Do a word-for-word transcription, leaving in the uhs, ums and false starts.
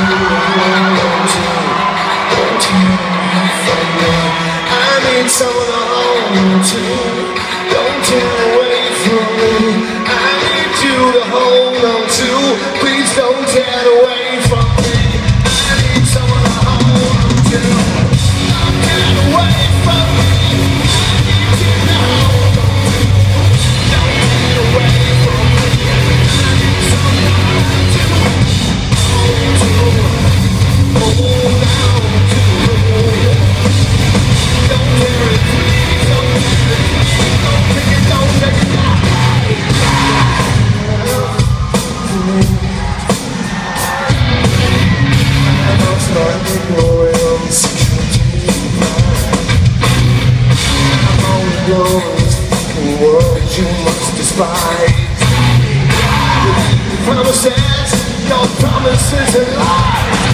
Someone to hold to. Don't turn away from me. I need you to hold on to. Please don't turn away from me. I need someone to hold on to. Don't turn away from me. I need you to hold on to. Don't turn away from me. I need someone to hold to. Hold on to. Don't tear it, please, don't tear it, please, don't take it, don't take it down. I'm starting growing on the security. I'm only blowing this fucking world you must despise. Promises, your promises and lies.